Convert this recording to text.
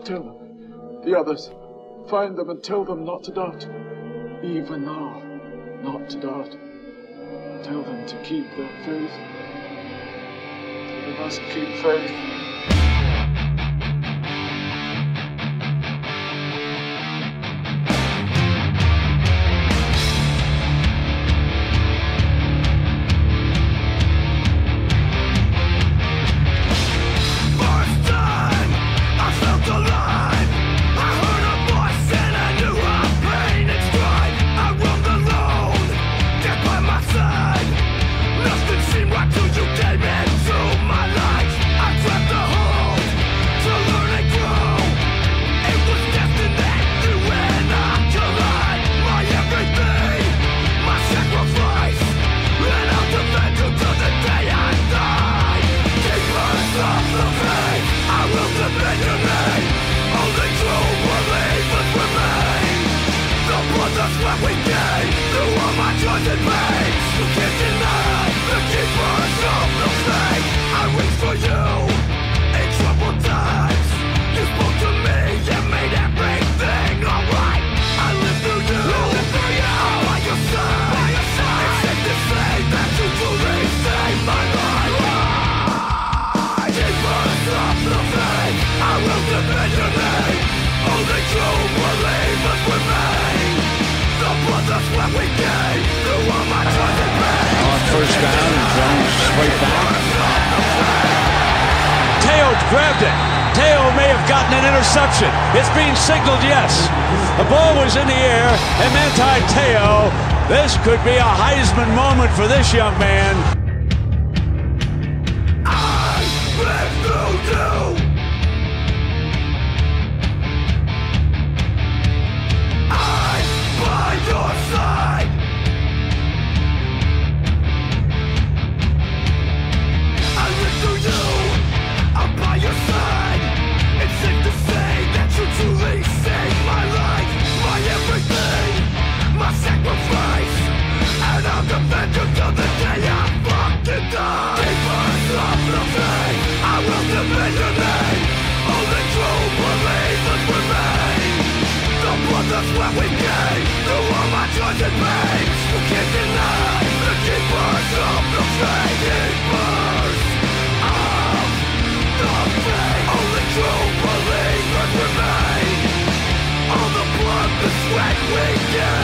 Tell them, the others, find them and tell them not to doubt. Even now, not to doubt. Tell them to keep their faith. They must keep faith. First down and Jones straight back. Teo grabbed it. Teo may have gotten an interception. It's being signaled yes. The ball was in the air, and Manti Teo, this could be a Heisman moment for this young man. I live through you. I'm by your side. I'm by your side. It's safe to say that you truly saved my life, my everything, my sacrifice, and I'll defend you till the day I fucking die. Keepers of the faith, I will defend your name. Only true believers remain. The blood, the sweat we gave through all my chosen pains. You can't deny the keepers of the faith. Keepers. Only true believers remain. All the blood, the sweat we give.